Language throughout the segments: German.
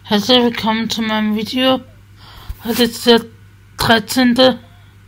Herzlich willkommen zu meinem Video. Heute ist der 13. Der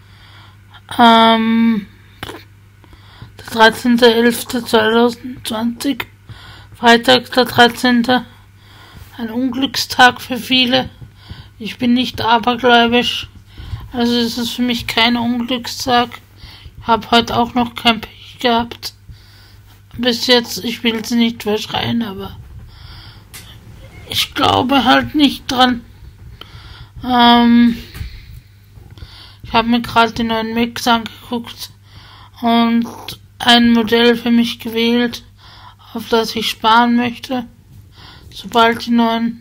13.11.2020, Freitag der 13. Ein Unglückstag für viele. Ich bin nicht abergläubisch, also ist es für mich kein Unglückstag. Ich habe heute auch noch kein Pech gehabt. Bis jetzt, ich will sie nicht verschreien, aber ich glaube halt nicht dran. Ich habe mir gerade die neuen Macs angeguckt und ein Modell für mich gewählt, auf das ich sparen möchte, sobald die neuen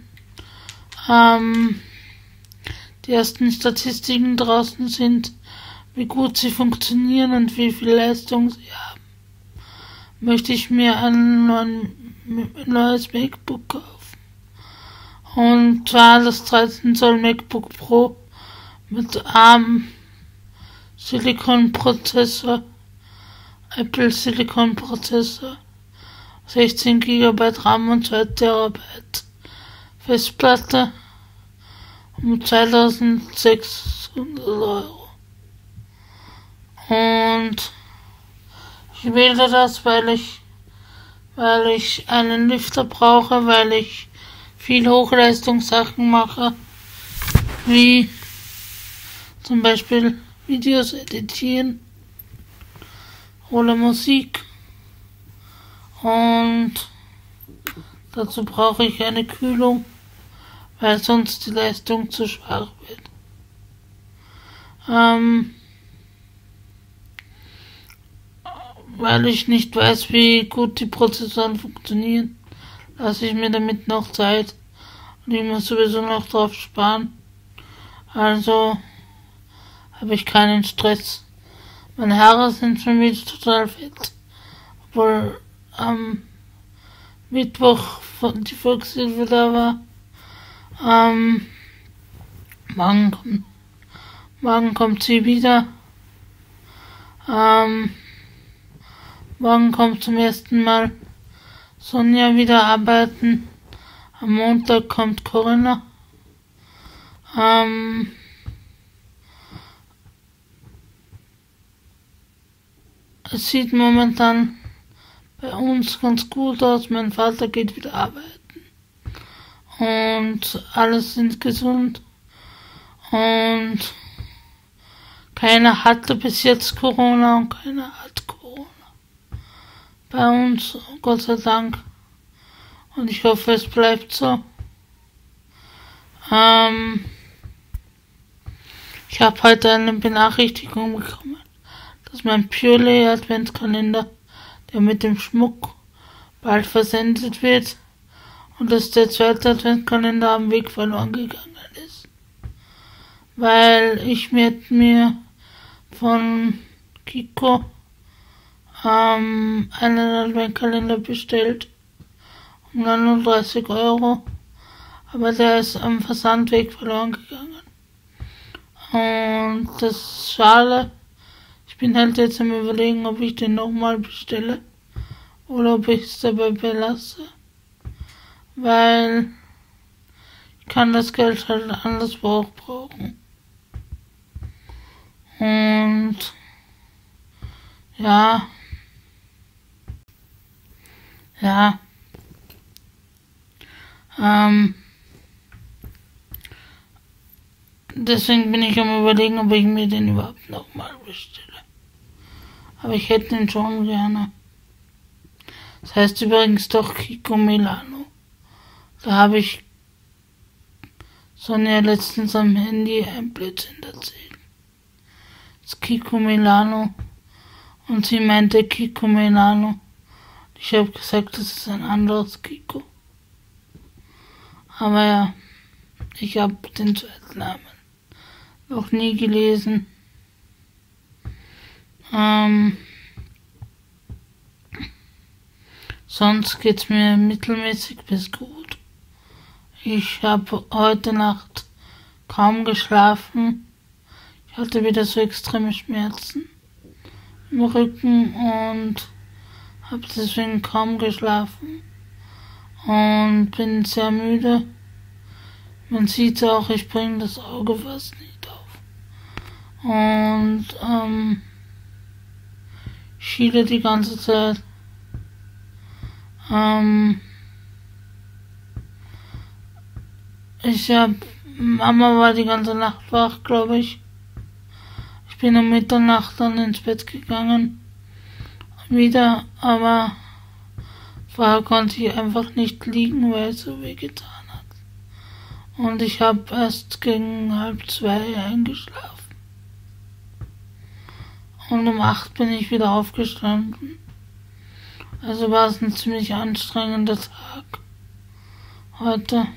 die ersten Statistiken draußen sind, wie gut sie funktionieren und wie viel Leistung sie haben, möchte ich mir ein neues MacBook kaufen. Und zwar das 13 Zoll MacBook Pro mit ARM Silicon Prozessor, Apple Silicon Prozessor, 16 GB RAM und 2 TB Festplatte um 2.600 Euro. Und ich wähle das, weil ich einen Lüfter brauche, weil ich viel Hochleistungssachen mache, wie zum Beispiel Videos editieren oder Musik, und dazu brauche ich eine Kühlung, weil sonst die Leistung zu schwach wird. Weil ich nicht weiß, wie gut die Prozessoren funktionieren, lasse ich mir damit noch Zeit und ich muss sowieso noch drauf sparen. Also habe ich keinen Stress. Meine Haare sind schon wieder total fett, obwohl am Mittwoch die Volkshilfe da war. Morgen kommt sie wieder. Morgen kommt zum ersten Mal Sonja wieder arbeiten. Am Montag kommt Corinna. Es sieht momentan bei uns ganz gut aus. Mein Vater geht wieder arbeiten. Und alle sind gesund. Und keiner hatte bis jetzt Corona und keiner hat Corona. Bei uns, Gott sei Dank. Und ich hoffe, es bleibt so. Ich habe heute eine Benachrichtigung bekommen, dass mein Purely Adventskalender, der mit dem Schmuck, bald versendet wird und dass der zweite Adventskalender am Weg verloren gegangen ist. Weil ich mir von Kiko einen Adventskalender bestellt um 39 Euro, aber der ist am Versandweg verloren gegangen. Und das ist schade. Ich bin halt jetzt am Überlegen, ob ich den nochmal bestelle oder ob ich es dabei belasse, weil ich kann das Geld halt anderswo auch brauchen. Und ja. Deswegen bin ich am Überlegen, ob ich mir den überhaupt nochmal bestelle. Aber ich hätte den schon gerne. Das heißt übrigens doch Kiko Milano. Da habe ich Sonja letztens am Handy ein Blödsinn erzählt. Das ist Kiko Milano. Und sie meinte Kiko Milano. Ich habe gesagt, das ist ein anderes Kiko. Aber ja, ich habe den zweiten Namen noch nie gelesen. Sonst geht's mir mittelmäßig bis gut. Ich habe heute Nacht kaum geschlafen. Ich hatte wieder so extreme Schmerzen im Rücken und habe deswegen kaum geschlafen und bin sehr müde. Man sieht auch, ich bringe das Auge fast nicht auf. Und schiele die ganze Zeit. Mama war die ganze Nacht wach, glaube ich. Ich bin um Mitternacht dann ins Bett gegangen. Wieder, aber vorher konnte ich einfach nicht liegen, weil es so weh getan hat. Und ich habe erst gegen 1:30 eingeschlafen. Und um 8 bin ich wieder aufgestanden. Also war es ein ziemlich anstrengender Tag heute.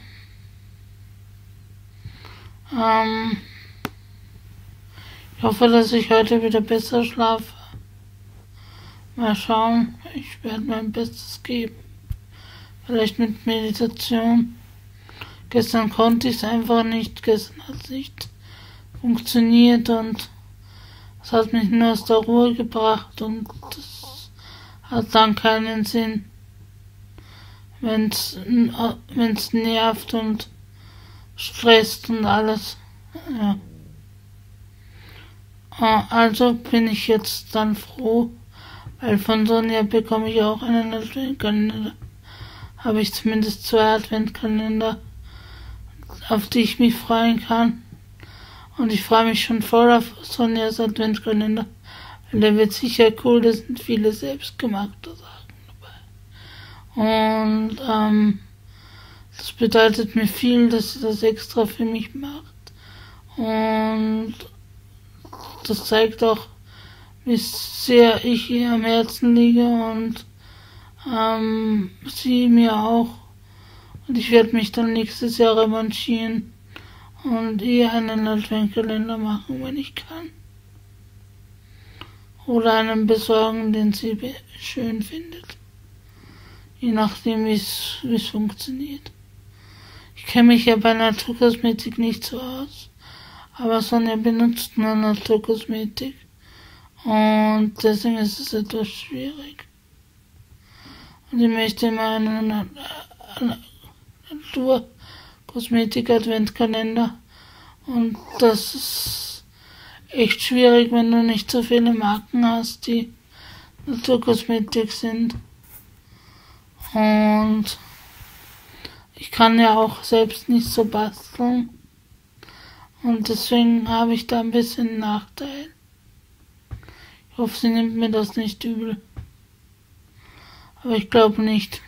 Ich hoffe, dass ich heute wieder besser schlafe. Mal schauen, ich werde mein Bestes geben. Vielleicht mit Meditation. Gestern konnte ich es einfach nicht, gestern hat es nicht funktioniert und es hat mich nur aus der Ruhe gebracht und das hat dann keinen Sinn, wenn's nervt und stresst und alles. Ja. Also bin ich jetzt dann froh, weil von Sonja bekomme ich auch einen Adventkalender. Habe ich zumindest 2 Adventkalender, auf die ich mich freuen kann. Und ich freue mich schon voll auf Sonjas Adventkalender, weil der wird sicher cool, da sind viele selbstgemachte Sachen dabei. Und das bedeutet mir viel, dass sie das extra für mich macht. Und das zeigt auch, wie sehr ich ihr am Herzen liege und sie mir auch. Und ich werde mich dann nächstes Jahr revanchieren und ihr einen Adventkalender machen, wenn ich kann. Oder einen besorgen, den sie schön findet. Je nachdem, wie es funktioniert. Ich kenne mich ja bei Naturkosmetik nicht so aus, aber Sonja benutzt nur Naturkosmetik und deswegen ist es etwas schwierig. Und ich möchte immer einen Naturkosmetik-Adventkalender und das ist echt schwierig, wenn du nicht so viele Marken hast, die Naturkosmetik sind. Und ich kann ja auch selbst nicht so basteln. Und deswegen habe ich da ein bisschen Nachteil. Ich hoffe, sie nimmt mir das nicht übel. Aber ich glaube nicht.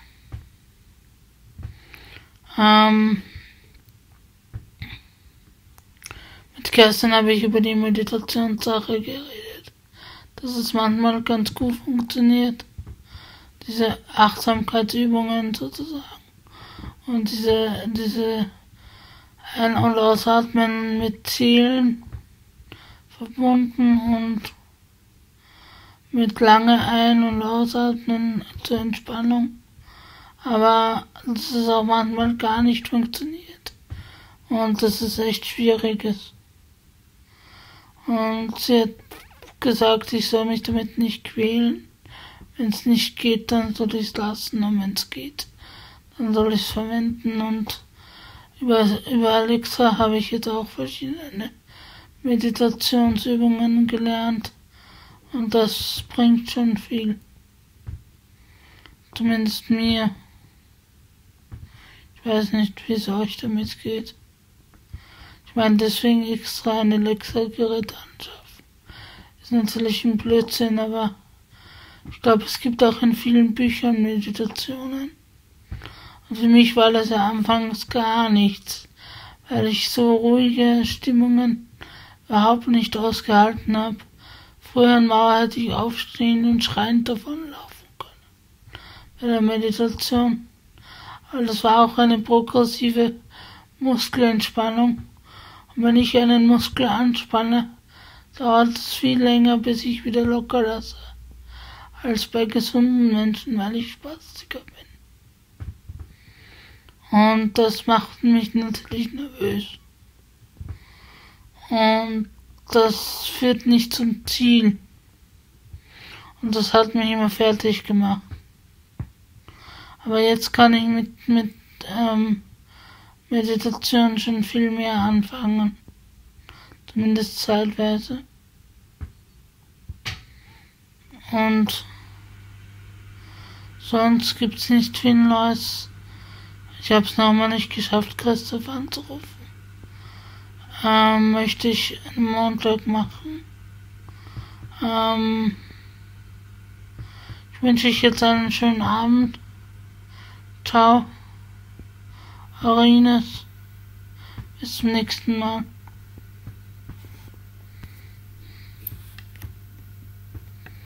Mit Kerstin habe ich über die Meditationssache geredet. Dass es manchmal ganz gut funktioniert. Diese Achtsamkeitsübungen sozusagen. Und diese Ein- und Ausatmen mit Zielen verbunden und mit lange Ein- und Ausatmen zur Entspannung. Aber dass es auch manchmal gar nicht funktioniert. Und dass es echt schwierig ist. Und sie hat gesagt, ich soll mich damit nicht quälen. Wenn es nicht geht, dann soll ich es lassen. Und wenn es geht, dann soll ich es verwenden. Und über Alexa habe ich jetzt auch verschiedene Meditationsübungen gelernt. Und das bringt schon viel. Zumindest mir. Ich weiß nicht, wie es euch damit geht. Ich meine, deswegen extra ein Alexa-Gerät anschaffen. Ist natürlich ein Blödsinn, aber ich glaube, es gibt auch in vielen Büchern Meditationen. Und für mich war das ja anfangs gar nichts, weil ich so ruhige Stimmungen überhaupt nicht ausgehalten habe. Früher in Mauer hätte ich aufstehen und schreiend davonlaufen können. Bei der Meditation. Aber das war auch eine progressive Muskelentspannung. Und wenn ich einen Muskel anspanne, dauert es viel länger, bis ich wieder locker lasse, als bei gesunden Menschen, weil ich Spastiker bin. Und das macht mich natürlich nervös. Und das führt nicht zum Ziel. Und das hat mich immer fertig gemacht. Aber jetzt kann ich Meditation schon viel mehr anfangen. Zumindest zeitweise. Und sonst gibt's nicht viel Neues. Ich habe es nochmal nicht geschafft, Christoph anzurufen. Möchte ich am Montag machen. Ich wünsche euch jetzt einen schönen Abend. Ciao. Eure Ines. Bis zum nächsten Mal.